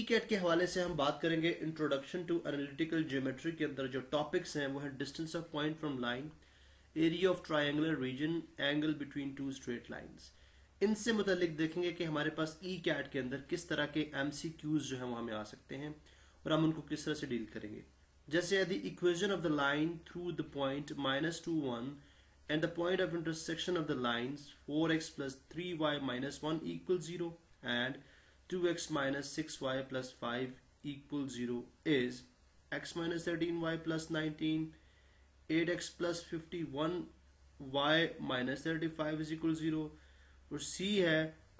ECAT के हवाले से हम बात करेंगे इंट्रोडक्शन टू एनालिटिकल ज्योमेट्री के अंदर जो टॉपिक्स हैं वो है distance of point from line, area of triangular region, angle between two straight lines. इनसे मुतालिक देखेंगे कि हमारे पास ECAT के अंदर किस तरह के MCQs जो हैं वो हमें आ सकते हैं और हम उनको किस तरह से डील करेंगे। जैसे यदि equation of the line through the point -2 1 and the point of intersection of the lines 4x plus 3y minus 1 equals 0 and 2x minus 6y plus 5 equals 0 is x minus 13y plus 19, 8x plus 51y minus 35 is equal to 0 और C है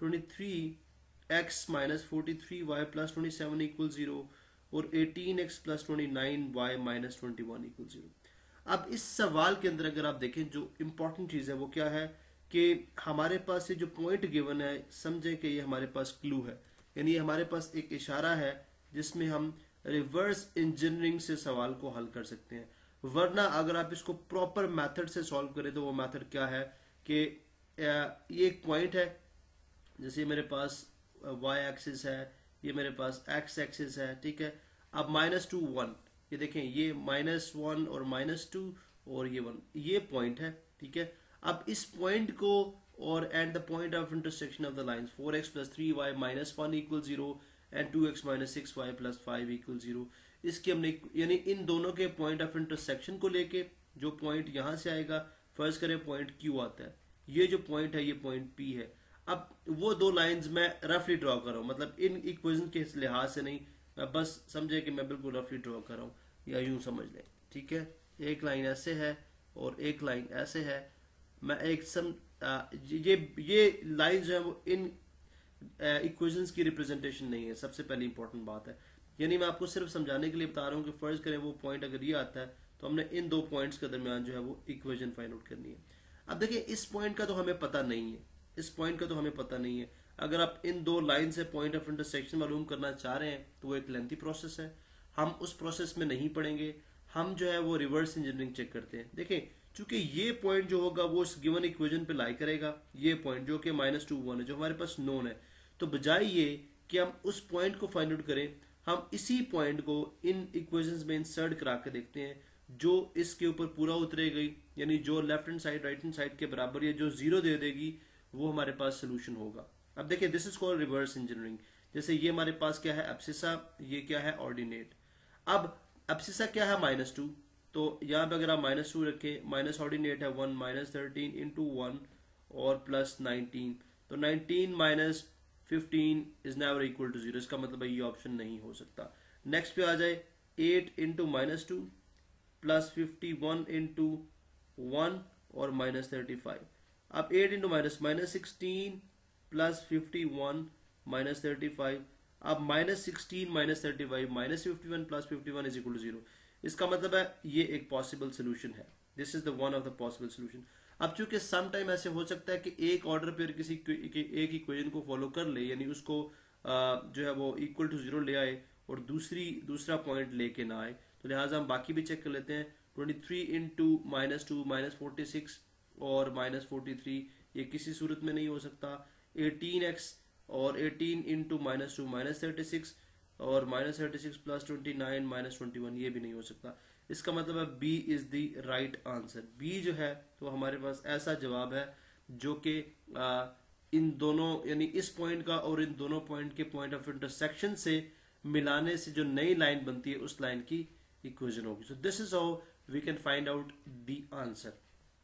23x minus 43y plus 27 equals 0 और 18x plus 29y minus 21 equals 0। अब इस सवाल के अंदर अगर आप देखें जो इम्पोर्टेंट चीज़ है वो क्या है कि हमारे पास ये जो पॉइंट गिवन है, समझें कि ये हमारे पास क्लू है, यानी हमारे पास एक इशारा है जिसमें हम रिवर्स इंजीनियरिंग से सवाल को हल कर सकते हैं। वरना अगर आप इसको प्रॉपर मेथड से सॉल्व करें तो वो मेथड क्या है कि ये एक पॉइंट है, जैसे मेरे पास y एक्सिस है, ये मेरे पास x एक्सिस है, ठीक है। अब -2 1, ये देखें ये -1 और -2 और ये 1, ये पॉइंट है, ठीक है। अब इस पॉइंट को और and the point of intersection of the lines 4x plus 3y minus 1 equals 0 and 2x minus 6y plus 5 equals 0, इसकी हमने यानी इन दोनों के पॉइंट ऑफ इंटरसेक्शन को लेके जो पॉइंट यहाँ से आएगा, फर्ज करें पॉइंट Q आता है, ये जो पॉइंट है ये पॉइंट P है। अब वो दो लाइंस मैं रफली ड्रॉ कर रहा हूँ, मतलब इन इक्वेशन के लिहाज से नहीं, मैं बस समझे कि मैं बिल्कुल रफली ड्रॉ कर रहा हूँ, या यूं समझ लें, ठीक है। एक लाइन ऐसे है और एक लाइन ऐसे है। मैं एक ये लाइन जो है वो इन इक्वेशंस की रिप्रेजेंटेशन नहीं है, सबसे पहली इंपॉर्टेंट बात है। यानी मैं आपको सिर्फ समझाने के लिए बता रहा हूँ कि फर्ज करें वो पॉइंट अगर ये आता है तो हमने इन दो पॉइंट्स के दरमियान जो है वो इक्वेशन फाइंड आउट करनी है। अब देखिए इस पॉइंट का तो हमें पता नहीं है, इस पॉइंट का तो हमें पता नहीं है। अगर आप इन दो लाइन से पॉइंट ऑफ इंटरसेक्शन मालूम करना चाह रहे हैं तो वो एक लेंथी प्रोसेस है, हम उस प्रोसेस में नहीं पढ़ेंगे। हम जो है वो रिवर्स इंजीनियरिंग चेक करते हैं। देखें चूंकि ये पॉइंट जो होगा वो इस गिवन इक्वेशन पे लाई करेगा, ये पॉइंट जो कि -2 1 है जो हमारे पास नोन है, तो बजाय ये कि हम उस पॉइंट को फाइंड आउट करें, हम इसी पॉइंट को इन इक्वेशंस में इंसर्ट करा के देखते हैं जो इसके ऊपर पूरा उतरेगी, यानी जो left hand side right hand side के बराबर या जो 0 दे देगी वो हमारे पास सोल्यूशन होगा। अब देखिए this is called reverse engineering. जैसे ये हमारे पास क्या है एब्सिसा, ये क्या है ऑर्डिनेट। अब एब्सिसा क्या है -2, तो यहाँ पे अगर आप -2 रखें, माइनस ऑर्डिनेट है 1 -13 इंटू 1 और प्लस 19, तो 19 minus 15 is never equal to 0, इसका मतलब है ये ऑप्शन नहीं हो सकता। नेक्स्ट पे आ जाए 8 इंटू -2 प्लस 51 इंटू 1 और -35। अब 8 इंटू -16 प्लस 51 -35, अब -16 -35 -51 प्लस 51 इज इक्वल टू 0, इसका मतलब है ये एक पॉसिबल सोल्यूशन है। This is the one of the possible solution. अब चूंकि सम टाइम ऐसे हो सकता है कि एक ऑर्डर पे किसी एक इक्वेशन को फॉलो कर ले, यानी उसको जो है वो इक्वल टू 0 ले आए और दूसरा पॉइंट लेके ना आए, तो लिहाजा हम बाकी भी चेक कर लेते हैं। 23 इंटू -2 -46 और -43, ये किसी सूरत में नहीं हो सकता। 18x और 18 इंटू -2 -36 और -36 प्लस 29 -21, ये भी नहीं हो सकता। इसका मतलब है B is the right answer. B जो है तो हमारे पास ऐसा जवाब है जो कि इन दोनों यानी इस पॉइंट का और इन दोनों पॉइंट के पॉइंट ऑफ इंटरसेक्शन से मिलाने से जो नई लाइन बनती है उस लाइन की इक्वेशन होगी। So this is how we can find out the answer.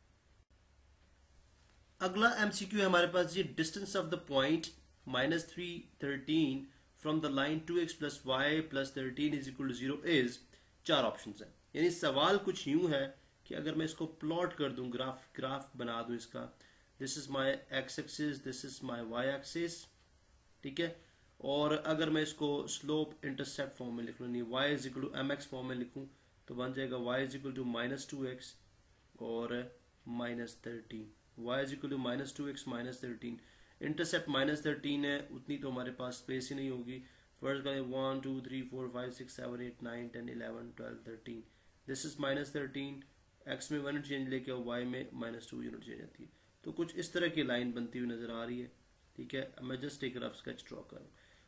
अगला MCQ है हमारे पास जी, distance of the point -3 13 from the line 2x plus y plus 13 is equal to 0 is, 4 option है। यानी सवाल कुछ यूं है कि अगर मैं इसको प्लॉट कर दूं, ग्राफ बना दूं इसका, this is my x axis, this is my y axis, ठीक है। और अगर मैं इसको स्लोप इंटरसेप्ट फॉर्म में लिख लूं, यानी y is equal to mx form में लिखूं, तो बन जाएगा y is equal to -2x और -13, y is equal to -2x -13। Intercept -13 है, उतनी तो हमारे पास स्पेस ही नहीं होगी। फर्स्ट करें 1 2 3 4 5 6 7 8 9 10 11 12 13, दिस इज -13, x में 1 यूनिट चेंज लेके और y में -2 यूनिट चेंज आती है। तो कुछ इस तरह की लाइन बनती हुई नजर आ रही है, ठीक है। मैं जस्ट एक रफ स्केच ड्रॉ कर रहा हूँ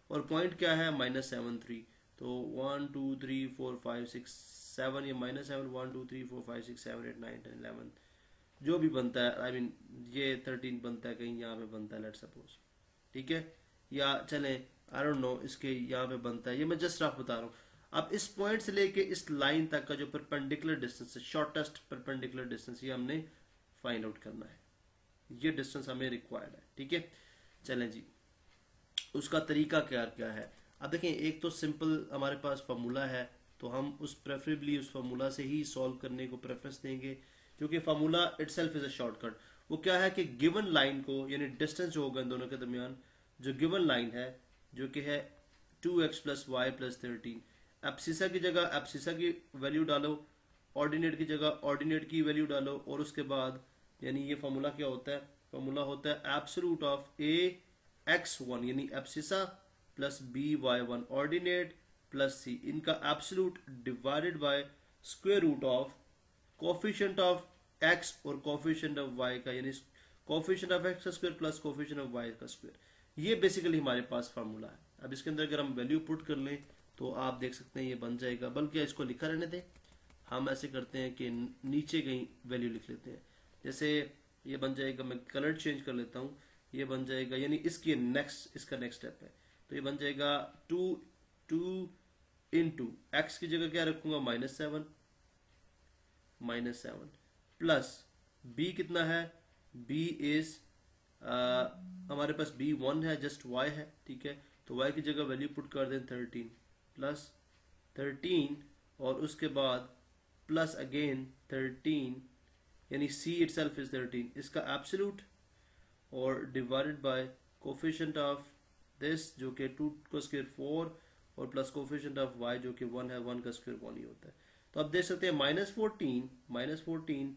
और पॉइंट क्या है -7 3। तो 1 2 3 4 5 6 7, ये -7 1 2 3 4 5 6 7 8 9 10 11 जो भी बनता है, आई मीन ये 13 बनता है, कहीं यहाँ पे बनता है लेट सपोज, ठीक है, या चलें आई डोंट नो इसके यहाँ पे बनता है, ये मैं जस्ट रफ बता रहा हूँ। अब इस पॉइंट से लेके इस लाइन तक का जो परपेंडिकुलर डिस्टेंस है, शॉर्टेस्ट परपेंडिकुलर डिस्टेंस, ये हमने फाइंड आउट करना है, ये डिस्टेंस हमें रिक्वायर्ड है, ठीक है। चलें जी, उसका तरीका क्या क्या है। अब देखें, एक तो सिंपल हमारे पास फार्मूला है, तो हम उस प्रेफरेबली उस फार्मूला से ही सॉल्व करने को प्रेफरेंस देंगे, क्योंकि formula itself is a shortcut. वो क्या है कि गिवन लाइन को, यानी डिस्टेंस जो होगा इन दोनों के दरमियान, जो गिवन लाइन है जो कि है 2x + y + 13, एब्सिसा की जगह एब्सिसा की वैल्यू डालो, ऑर्डिनेट की जगह ऑर्डिनेट की वैल्यू डालो, और उसके बाद यानी ये फार्मूला क्या होता है, फार्मूला होता है एब्सोल्यूट ऑफ ax1 यानी abscissa plus by1 ordinate plus c, इनका absolute divided by square root of coefficient of x और कोफिशिएंट ऑफ y का, यानी कोफिशिएंट ऑफ x का square plus coefficient of y का स्क्वायर। ये बेसिकली हमारे पास फार्मूला है। अब इसके अंदर अगर हम वैल्यू पुट कर लें तो आप देख सकते हैं ये बन जाएगा, बल्कि इसको लिखा रहने दें, हम ऐसे करते हैं कि नीचे कहीं वैल्यू लिख लेते हैं। जैसे ये बन जाएगा, मैं कलर चेंज कर लेता हूँ, ये बन जाएगा, यानी इसकी नेक्स्ट, इसका नेक्स्ट स्टेप है, तो ये बन जाएगा 2 इंटू एक्स की जगह क्या रखूंगा -7 प्लस b कितना है, b इज हमारे पास b1 है, जस्ट y है, ठीक है, तो y की जगह वैल्यू पुट कर दें 13 प्लस 13 और उसके बाद प्लस अगेन 13, यानी c इटसेल्फ इज 13, इसका एब्सोल्यूट और divided by coefficient of this जो कि 2 का स्क्वायर 4 और प्लस कोफिशिएंट ऑफ y जो कि 1 है, 1 का स्क्वायर 1 ही होता है। तो आप देख सकते हैं -14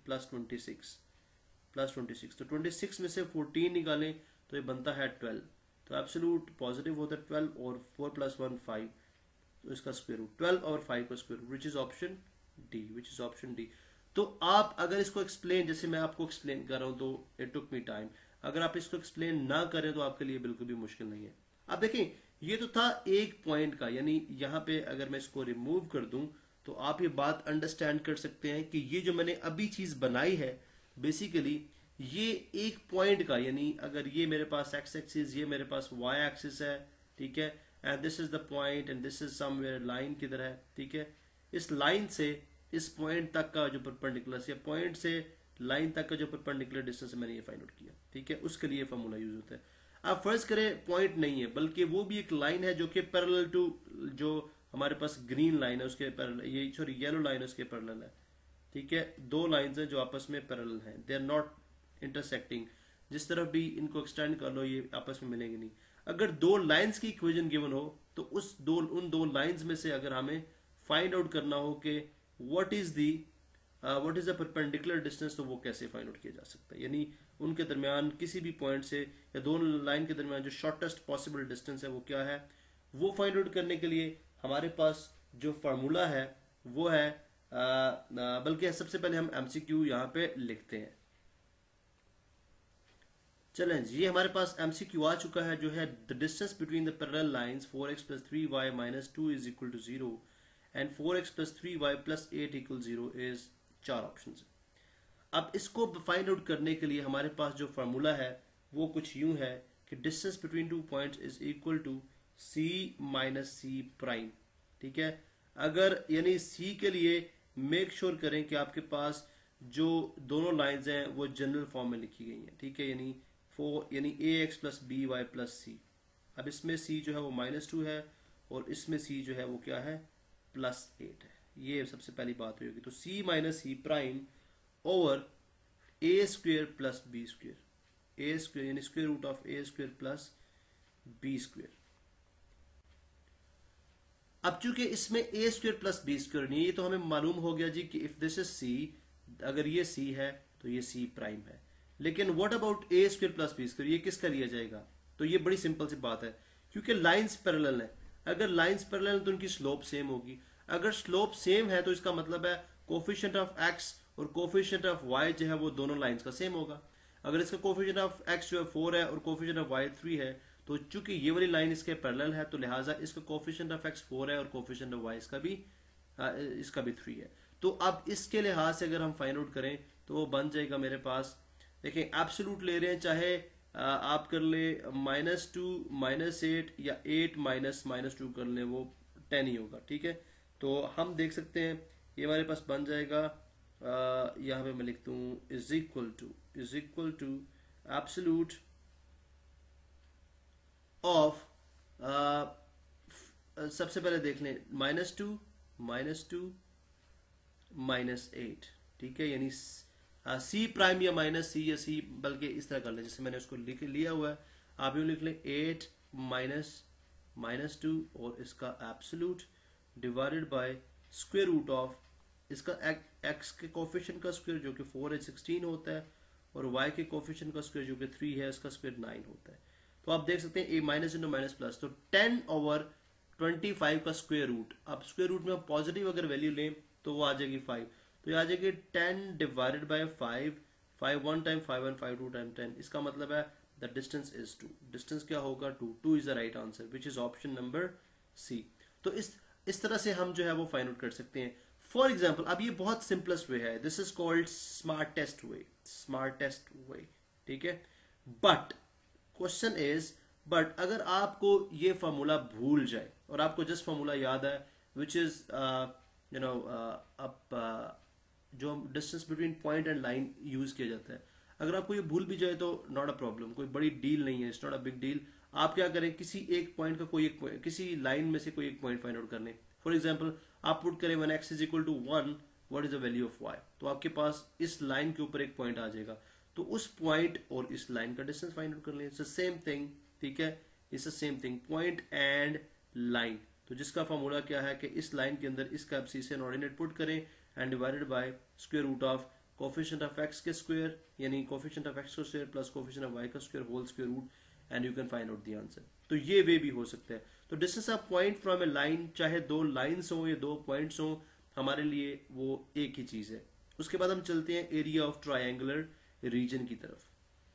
प्लस 26, तो 26 में से 14 निकालें तो ये बनता है 12, तो एब्सोल्यूट पॉजिटिव होता है 12 और 4 + 1 5, तो इसका स्क्वायर रूट 12 और 5 का square root, which is option D. तो आप अगर इसको एक्सप्लेन, जैसे मैं आपको एक्सप्लेन कर रहा हूं, तो इट टुक मी टाइम, अगर आप इसको एक्सप्लेन ना करें तो आपके लिए बिल्कुल भी मुश्किल नहीं है। अब देखें, ये तो था एक पॉइंट का, यानी यहाँ पे अगर मैं इसको रिमूव कर दूं तो आप ये बात अंडरस्टैंड कर सकते हैं कि ये जो मैंने अभी चीज बनाई है बेसिकली ये एक पॉइंट का, यानी अगर ये मेरे पास x एक्सिस, ये मेरे पास y एक्सिस है, ठीक है, and this is the point and this is somewhere line किधर है, ठीक है, इस लाइन से इस पॉइंट तक का जो परपेंडिकुलर, या पॉइंट से लाइन तक का जो परपेंडिकुलर डिस्टेंस मैंने ये फाइंड आउट किया, ठीक है, उसके लिए फार्मूला यूज होता है। अब फर्ज करें पॉइंट नहीं है, बल्कि वो भी एक लाइन है जो कि पैरेलल टू जो हमारे पास ग्रीन लाइन है उसके पैरेलल, ये सॉरी येलो लाइन है उसके पैरेलल है, ठीक है, दो लाइंस हैं जो आपस में पैरेलल हैं, दे आर नॉट इंटरसेक्टिंग, जिस तरफ भी इनको एक्सटेंड कर लो ये आपस में मिलेंगे नहीं। अगर दो लाइंस की इक्वेशन गिवन हो तो उन दो लाइंस में से अगर हमें फाइंड आउट करना हो कि what is the perpendicular distance, तो वो कैसे फाइंड आउट किया जा सकता है, यानी उनके दरमियान किसी भी पॉइंट से या दोनों लाइन के दरमियान जो शॉर्टेस्ट पॉसिबल डिस्टेंस है वो क्या है, वो फाइंड आउट करने के लिए हमारे पास जो फार्मूला है वो है, बल्कि सबसे पहले हम एमसीक्यू यहाँ पे लिखते हैं। चलें, ये हमारे पास एमसीक्यू आ चुका है, जो है the distance between the parallel lines 4x + 3y - 2 is equal to 0 and 4x + 3y + 8 = 0 is 4 option है। अब इसको फाइंड आउट करने के लिए हमारे पास जो फार्मूला है वो कुछ यूं है कि distance between 2 points is equal to c - c', ठीक है। अगर यानी c के लिए मेक श्योर करें कि आपके पास जो दोनों लाइंस हैं वो जनरल फॉर्म में लिखी गई हैं, ठीक है, यानी ax + by + c। अब इसमें c जो है वो -2 है और इसमें c जो है वो क्या है +8 है, ये सबसे पहली बात होगी। तो c - c' over a² + b², a² यानी square root of a² + b²। अब चूंकि इसमें a² + b² नहीं है, ये तो हमें मालूम हो गया जी कि इफ दिस इज c, अगर ये c है तो ये c' है, लेकिन व्हाट अबाउट a² + b², ये किसका लिया जाएगा? तो ये बड़ी सिंपल सी बात है, क्योंकि लाइंस पैरेलल है, अगर लाइंस पैरेलल तो उनकी स्लोप सेम होगी, अगर स्लोप सेम है तो इसका मतलब है कोफिशिएंट ऑफ x और कोफिशिएंट ऑफ y जो है वो दोनों लाइंस का सेम होगा। अगर इसका कोफिशिएंट ऑफ x जो है 4 है और कोफिशिएंट ऑफ y 3 है, तो चूंकि ये वाली लाइन इसके पैरेलल है तो लिहाजा इसका कोफिशिएंट ऑफ x 4 है और कोफिशिएंट ऑफ y इसका भी 3 है। तो अब इसके लिहाज से अगर हम फाइंड आउट करें तो वो बन जाएगा मेरे पास, देखें एब्सोल्यूट ले रहे हैं, चाहे आप कर ले -2 -8 या 8 -2 कर ले, वो 10 ही होगा, ठीक है। तो हम देख सकते हैं ये हमारे पास बन जाएगा, यहाँ पे मैं लिखता हूँ is equal to absolute of, सबसे पहले देख लें -2 -8, ठीक है, यानी सी प्राइम या -c या c, बल्कि इस तरह कर लें जैसे मैंने उसको लिख लिया हुआ है, आप यूँ लिख लें 8 -2 और इसका absolute divided by square root of इसका x के कोफिशिएंट का स्क्वायर जो कि 4 है 16 होता है, और y के कोफिशिएंट का स्क्वायर जो कि 3 है इसका स्क्वायर 9 होता है। तो आप देख सकते हैं a minus into minus plus, तो 10/25 का स्क्वायर रूट, अब स्क्वायर रूट में हम पॉजिटिव अगर वैल्यू लें तो वो आ जाएगी 5, तो ये आ जाएगी 10 डिवाइडेड बाय 5, 5 1 टाइम 5 1 5 2 टाइम 10, इसका मतलब है द डिस्टेंस इज 2, डिस्टेंस क्या होगा 2 is the right answer which is option number C. तो इस तरह से हम जो है वो फाइंड आउट कर सकते हैं। फॉर एग्जाम्पल, अब ये बहुत सिंपलेस्ट वे है, this is called smartest way, ठीक है। बट क्वेश्चन इज, बट अगर आपको ये फार्मूला भूल जाए और आपको जस्ट फार्मूला याद है विच इज यू नो अब जो distance between point and line use किया जाता है, अगर आपको ये भूल भी जाए तो नॉट अ प्रॉब्लम, कोई बड़ी डील नहीं है, it's not a big deal. आप क्या करें, किसी एक पॉइंट का कोई एक किसी लाइन में से कोई एक पॉइंट फाइंड आउट कर लें। फॉर एग्जाम्पल आप पुट करें when x इज इक्वल टू 1 what is the value of y, तो आपके पास इस लाइन के ऊपर एक पॉइंट आ जाएगा, तो उस पॉइंट और इस लाइन का डिस्टेंस फाइंड आउट कर लें, इट्स द सेम थिंग, ठीक है, it's the same thing, point and line. तो जिसका फॉर्मूला क्या है कि इस लाइन के अंदर इसका एब्सिसियन ऑर्डिनेट पुट करें and divided by square root of coefficient of x के स्क्वायर, यानी कोफिशिएंट ऑफ x का square plus coefficient of y का square whole square root, and you can find out the answer. तो ये way भी हो सकता है। तो distance of point from a line, चाहे दो लाइन्स हो या दो पॉइंट्स हो, हमारे लिए वो एक ही चीज है। उसके बाद हम चलते हैं एरिया ऑफ ट्रायंगुलर रीजन की तरफ।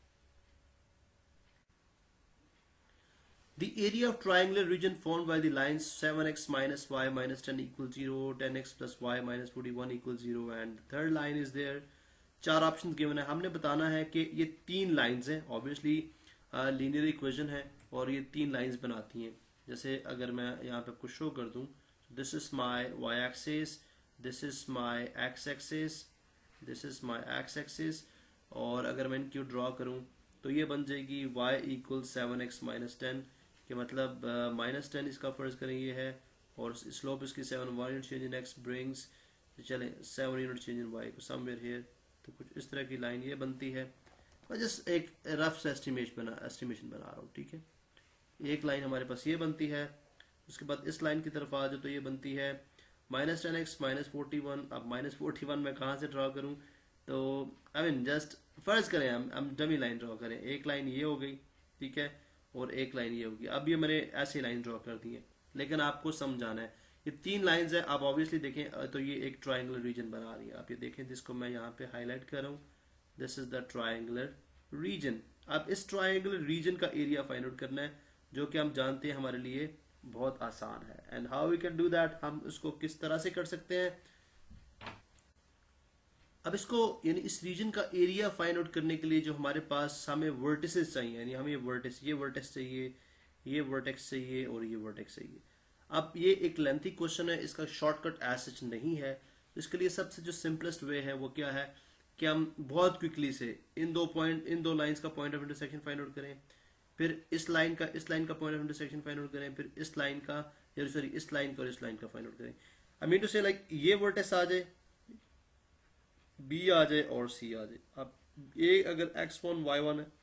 The area of triangular region formed by the lines 7x minus y minus 10 equals 0, 10x plus y minus 41 equals 0 and the third line is there। चार ऑप्शंस गिवन है, हमने बताना है कि ये तीन लाइंस हैं, ऑब्वियसली लीनियर इक्वेशन है और ये तीन लाइंस बनाती हैं। जैसे अगर मैं यहाँ पे आपको शो कर दूं, this is my y axis, this is my x axis, this is my x axis, और अगर मैं इनकी ड्रॉ करूं तो ये बन जाएगी y इक्वल 7x माइनस 10 कि मतलब -10 इसका फर्ज करें ये है, और स्लोप इसकी 7, 1 unit change in x brings, चलें 7 यूनिट चेंज इन y को समवेयर हियर, तो कुछ इस तरह की लाइन ये बनती है। मैं जस्ट एक रफ एस्टिमेशन बना रहा हूँ, ठीक है। एक लाइन हमारे पास ये बनती है, उसके बाद इस लाइन की तरफ आ जाओ तो ये बनती है -10x -41। अब -41 मैं कहाँ से ड्रॉ करूँ, तो आई मीन जस्ट फर्ज करें हम डमी लाइन ड्रॉ करें, एक लाइन ये हो गई, ठीक है, और एक लाइन ये होगी। अब ये मैंने ऐसी लाइन ड्रॉ कर दी है, लेकिन आपको समझाना है ये तीन लाइंस है। आप ऑब्वियसली देखें तो ये एक ट्रायंगुलर रीजन बना रही है, आप ये देखें जिसको मैं यहाँ पे हाईलाइट कर रहा हूँ, this is the triangular region. अब इस ट्रायंगुलर रीजन का एरिया फाइंड आउट करना है, जो कि हम जानते हैं हमारे लिए बहुत आसान है। And how we can do that, हम इसको किस तरह से कर सकते हैं। अब इसको यानी इस रीजन का एरिया फाइंड आउट करने के लिए जो हमारे पास हमें वर्टिसेस चाहिए, यानी हमें ये वर्टेक्स चाहिए, ये वर्टेक्स चाहिए और ये वर्टेक्स चाहिए। अब ये एक लेंथी क्वेश्चन है, इसका शॉर्टकट एज सच नहीं है। तो इसके लिए सबसे जो सिंपलेस्ट वे है वो क्या है कि हम बहुत क्विकली से इन दो लाइंस का point of intersection find out करें, फिर इस लाइन का point of intersection find out करें, फिर इस लाइन का सॉरी इस लाइन का और इस लाइन का फाइंड आउट करें। I mean to say like ये वर्टेक्स आ जाए, बी आ जाए और सी आ जाए। अब ए अगर x1 y1 है,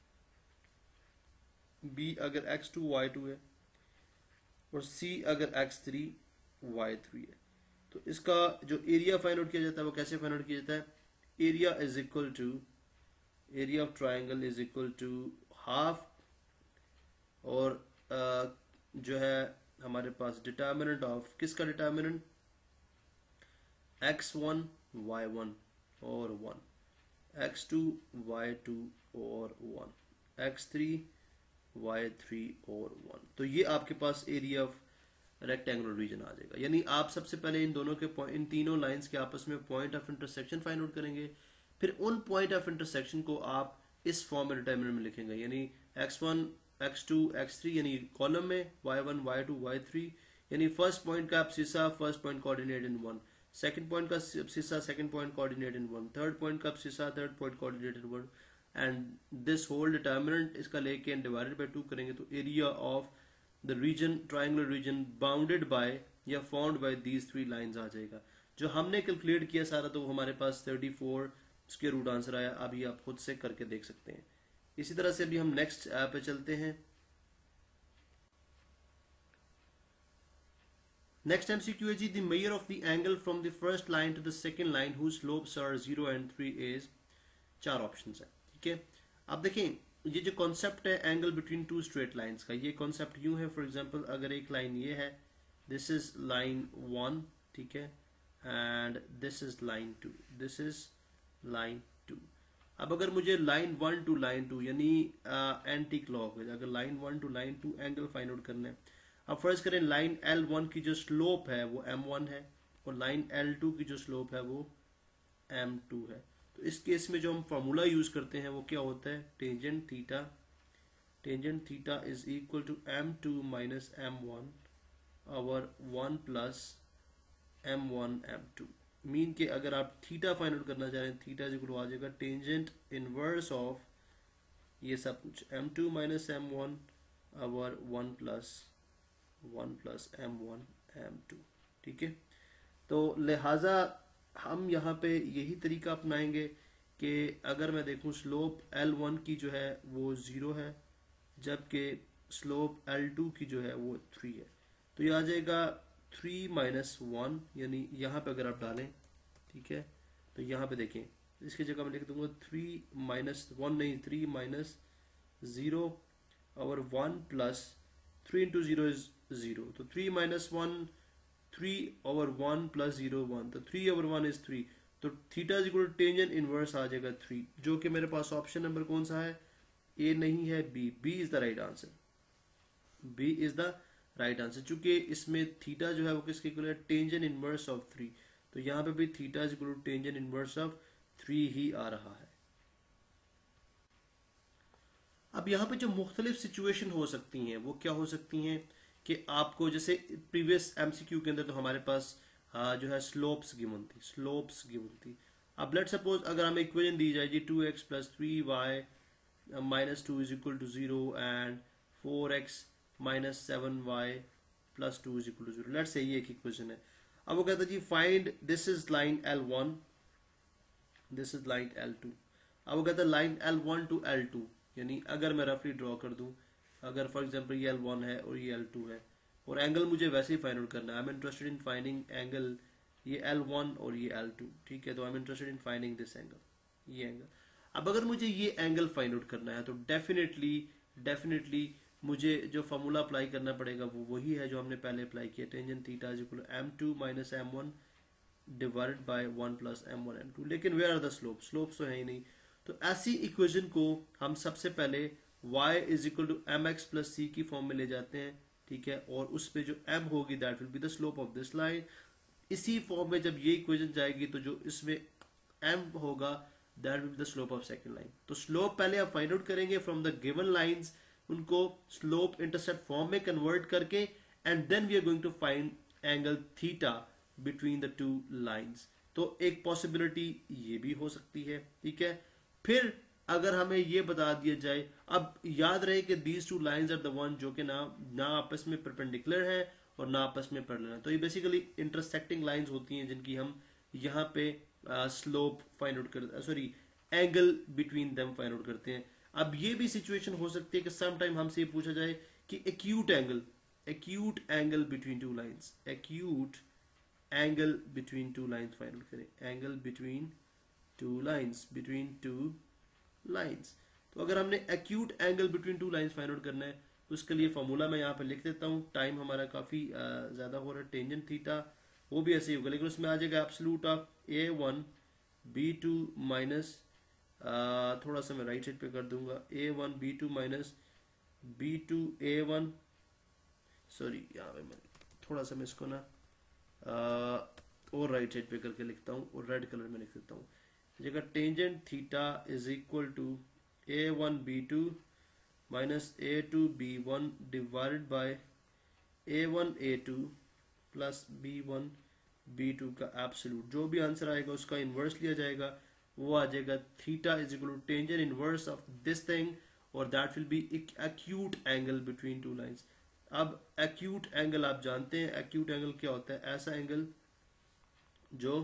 बी अगर x2 y2 है, और सी अगर x3 y3 है, तो इसका जो एरिया फाइंड आउट किया जाता है वो कैसे फाइंड आउट किया जाता है, area is equal to area of triangle is equal to half, और जो है हमारे पास डिटर्मिनेंट ऑफ किसका डिटर्मिनेंट, x1 y1 और 1, x2 y2 और 1, x3 y3 और 1। तो ये आपके पास एरिया ऑफ रेक्टेंगुलर रीजन आ जाएगा। यानी आप सबसे पहले इन दोनों के इन तीनों लाइंस के आपस में point of intersection find out करेंगे, फिर उन पॉइंट ऑफ इंटरसेक्शन को आप इस फॉर्म में डिटर्मिनेंट में लिखेंगे, यानी x1 x2 x3 यानी कॉलम में, y1 y2 y3 यानी फर्स्ट पॉइंट का abscissa first point coordinate in 1, second point का abscissa second point coordinate in 1, third point का abscissa third point coordinate in 1, and this whole determinant इसका लेके and divided by 2 करेंगे तो area of the region triangular region bounded by या found by these 3 lines आ जाएगा। जो हमने कैलकुलेट किया सारा तो हमारे पास 34 स्क्वायर रूट आंसर आया। अभी आप खुद से करके देख सकते हैं। इसी तरह से अभी हम नेक्स्ट पे चलते हैं। नेक्स्ट एमसीक्यू है जी, the measure of the angle from the first line to the second line whose slopes are 0 and 3 is. 4 options है, ठीक है। अब देखें ये जो कॉन्सेप्ट है angle between two straight lines का, ये कॉन्सेप्ट यूं है। फॉर एग्जांपल अगर एक लाइन ये है, दिस इज लाइन 1, ठीक है, and this is line 2, this is line 2। अब अगर मुझे लाइन 1 टू लाइन 2 यानी एंटी क्लॉक, अगर line 1 to line 2 angle find out करना है, अब फर्ज करें लाइन L1 की जो स्लोप है वो M1 है और लाइन L2 की जो स्लोप है वो M2 है। तो इस केस में जो हम फॉर्मूला यूज करते हैं वो क्या होता है, tangent theta is equal to M2 minus M1 और 1 प्लस M1 M2। मीन के अगर आप थीटा फाइंड आउट करना चाह रहे हैं, थीटा इज इक्वल आ जाएगा टेंजेंट इनवर्स ऑफ ये सब कुछ M2 माइनस M1 और 1 प्लस M1 M2, ठीक है। तो लिहाजा हम यहाँ पे यही तरीका अपनाएंगे कि अगर मैं देखूं स्लोप L1 की जो है वो 0 है जबकि स्लोप L2 की जो है वो 3 है। तो ये आ जाएगा 3 माइनस 1, यानी यहाँ पे अगर आप डालें, ठीक है, तो यहाँ पे देखें इसकी जगह मैं लिख दूंगा 3 माइनस 1 नहीं 3 माइनस 0 और 1 प्लस 3 इंटू 0 इज 0। तो 3 माइनस 1 3 ओवर 1 प्लस 0 1, तो 3 ओवर 1 इज 3। तो theta is equal to tangent inverse आ जाएगा 3, जो कि मेरे पास ऑप्शन नंबर कौन सा है, ए नहीं है, B is the right answer. B is the right answer, चूंकि इसमें थीटा जो है वो किसके इक्वल है, टेंजेंट इनवर्स ऑफ 3। तो यहाँ पे भी theta is equal to tangent inverse of 3 ही आ रहा है। अब यहाँ पे जो मुख्तलिफ सिचुएशन हो सकती हैं वो क्या हो सकती हैं कि आपको जैसे प्रीवियस एमसीक्यू के अंदर तो हमारे पास जो है स्लोप्स गिवन थी। अब लेट सपोज अगर हमें इक्वेशन दी जाए जी 2x plus 3y minus 2 is equal to 0 and 4x minus 7y plus 2 is equal to 0। Let say ये एक इक्वेशन है। अब वो कहता है जी find this is line L1, this is line L2। अब वो कहता है लाइन L1 टू L2, यानी अगर मैं रफली ड्रॉ कर दूं, अगर फॉर एग्जांपल ये L1 है और ये L2 है और एंगल मुझे वैसे ही फाइंड आउट करना है, I am interested in finding angle ये L1 और ये L2, ठीक है। तो I am interested in finding this angle, ये एंगल। अब अगर मुझे ये एंगल फाइंड आउट करना है तो डेफिनेटली मुझे जो फॉर्मूला अप्लाई करना पड़ेगा वो वही है जो हमने पहले अप्लाई किया, tangent theta is equal to M2 minus M1 divided by 1 plus M1 M2। लेकिन वेयर आर द स्लोप्स तो है ही नहीं। तो ऐसी इक्वेशन को हम सबसे पहले y is equal to M X plus C की फॉर्म में ले जाते हैं, ठीक है, और उस पे जो m होगी that will be the slope of this line. इसी फॉर्म में जब ये इक्वेशन जाएगी तो जो इसमें m होगा that will be the slope of second line. तो स्लोप पहले आप फाइंड आउट करेंगे फ्रॉम द गिवन लाइंस, उनको स्लोप इंटरसेप्ट फॉर्म में कन्वर्ट करके, and then we are going to find angle theta between the two lines. तो एक possibility ये भी हो सकती है, ठीक है। फिर अगर हमें ये बता दिया जाए, अब याद रहे कि these two lines are the one जो कि ना आपस में परपेंडिकुलर है और ना आपस में पैरेलल है। तो ये बेसिकली इंटरसेक्टिंग लाइंस होती हैं जिनकी हम यहाँ पे स्लोप फाइंड आउट करते हैं, sorry angle between them find out करते हैं। अब ये भी सिचुएशन हो सकती है कि सम टाइम हमसे ये पूछा जाए कि acute angle between two lines, acute angle between two lines find out करें, एंगल बिटवीन टू लाइंस। तो अगर हमने acute angle between two lines find out करना है तो उसके लिए फॉर्मूला मैं यहाँ पे लिख देता हूँ। टाइम हमारा काफी ज्यादा हो रहा है। टेंजेंट थीटा वो भी ऐसे ही होगा, लेकिन उसमें आ जाएगा absolute of A1 B2 minus, थोड़ा सा मैं राइट साइड पे कर दूंगा, A1 B2 minus B2A1, sorry यहाँ पे मैं थोड़ा सा मैं इसको ना और राइट साइड पे करके लिखता हूँ और रेड कलर में लिख देता हूँ। जगह tangent theta is equal to A1B2 minus A2B1 divided by A1A2 plus B1B2 का एब्सोल्यूट। जो भी आंसर आएगा उसका इन्वर्स लिया जाएगा, वो आ जाएगा theta is equal to tangent inverse of this thing, और that will be acute angle between two lines. अब एक्यूट एंगल आप जानते हैं, एक्यूट एंगल क्या होता है? ऐसा एंगल जो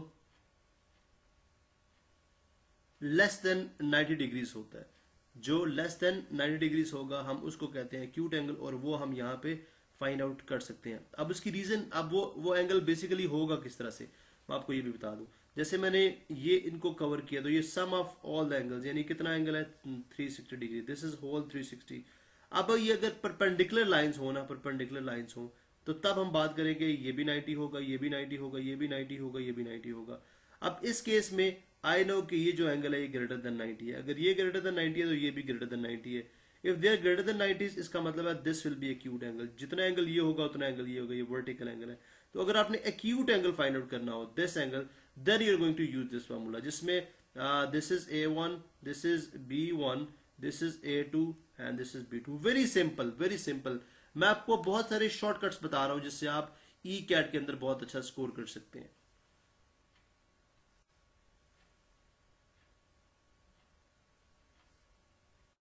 लेस देन 90 डिग्रीज होता है। जो लेस देन 90 डिग्रीज होगा हम उसको कहते हैं एक्यूट एंगल, और वो हम यहाँ पे फाइंड आउट कर सकते हैं। अब उसकी रीजन, अब वो एंगल बेसिकली होगा किस तरह से, मैं आपको ये भी बता दूं। जैसे मैंने ये इनको कवर किया, तो ये sum of all the angles, यानी कितना एंगल है 360 डिग्री, दिस इज होल 360। अब ये अगर परपेंडिकुलर लाइंस हो ना, परपेंडिकुलर लाइंस हो, तो तब हम बात करेंगे ये भी 90 होगा, ये भी 90 होगा, ये भी 90 होगा, ये भी 90 होगा। अब इस केस में आई नो कि ये जो एंगल है ये ग्रेटर देन 90 है। अगर ये ग्रेटर देन 90 है तो ये भी ग्रेटर देन 90 है। If they are greater than 90, इसका मतलब है this will be acute angle. जितना एंगल ये होगा उतना एंगल ये होगा, ये वर्टिकल एंगल है। तो अगर आपने एक्यूट एंगल फाइंड आउट करना हो, this angle, then you are going to use this formula, जिसमें this is A1, this is B1, this is A2 and this is B2। Very simple, very simple. मैं आपको बहुत सारे shortcuts बता रहा हूं जिससे आप ECAT के अंदर बहुत अच्छा स्कोर कर सकते हैं।